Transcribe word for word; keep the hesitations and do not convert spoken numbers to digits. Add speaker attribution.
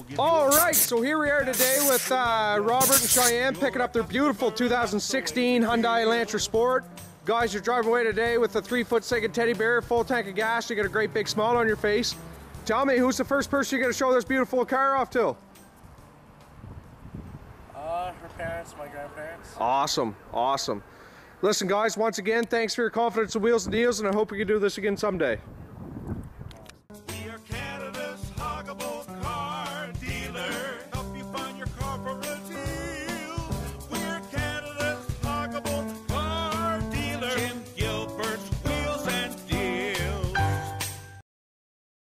Speaker 1: All right, so here we are today with uh, Robert and Cheyenne picking up their beautiful two thousand sixteen Hyundai Elantra Sport. Guys, you're driving away today with a three-foot second teddy bear, full tank of gas. You get a great big smile on your face. Tell me, who's the first person you're going to show this beautiful car off to?
Speaker 2: Uh, her parents, my grandparents.
Speaker 1: Awesome, awesome. Listen, guys, once again, thanks for your confidence in Wheels and Deals, and I hope we can do this again someday.